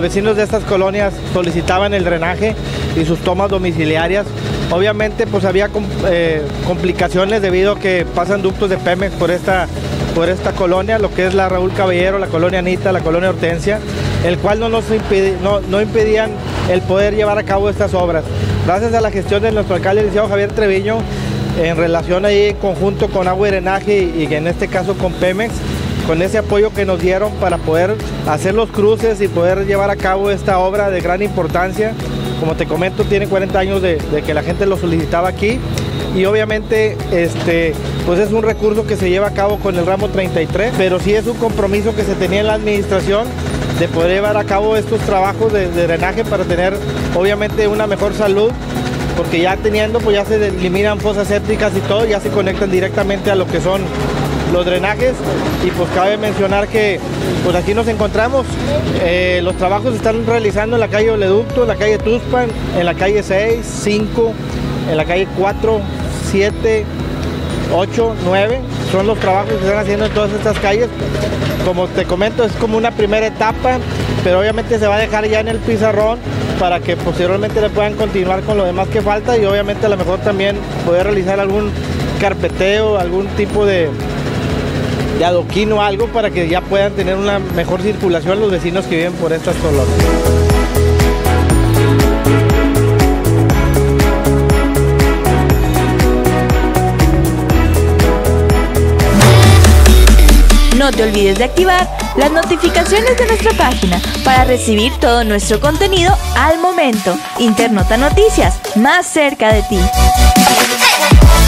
vecinos de estas colonias solicitaban el drenaje y sus tomas domiciliarias. Obviamente pues había complicaciones debido a que pasan ductos de Pemex por esta colonia, lo que es la Raúl Caballero, la colonia Anita, la colonia Hortensia, el cual no impedían el poder llevar a cabo estas obras. Gracias a la gestión de nuestro alcalde, el licenciado Javier Treviño, en relación ahí en conjunto con Agua y Drenaje y en este caso con Pemex, con ese apoyo que nos dieron para poder hacer los cruces y poder llevar a cabo esta obra de gran importancia. Como te comento, tiene 40 años de que la gente lo solicitaba aquí y obviamente pues es un recurso que se lleva a cabo con el ramo 33, pero sí es un compromiso que se tenía en la administración de poder llevar a cabo estos trabajos de drenaje para tener obviamente una mejor salud, porque ya teniendo, pues ya se eliminan fosas sépticas y todo, ya se conectan directamente a lo que son los drenajes. Y pues cabe mencionar que pues aquí nos encontramos, los trabajos se están realizando en la calle Oleoducto, en la calle Tuspan, en la calle 6, 5, en la calle 4, 7, 8, 9, son los trabajos que se están haciendo en todas estas calles. Como te comento, es como una primera etapa, pero obviamente se va a dejar ya en el pizarrón para que posteriormente le puedan continuar con lo demás que falta y obviamente a lo mejor también poder realizar algún carpeteo, algún tipo de adoquín o algo para que ya puedan tener una mejor circulación los vecinos que viven por estas colonias. No te olvides de activar las notificaciones de nuestra página para recibir todo nuestro contenido al momento. Internota Noticias, más cerca de ti.